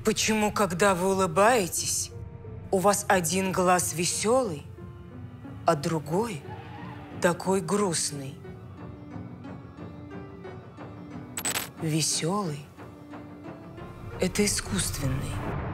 Почему, когда вы улыбаетесь, у вас один глаз веселый, а другой такой грустный? Веселый – это искусственный.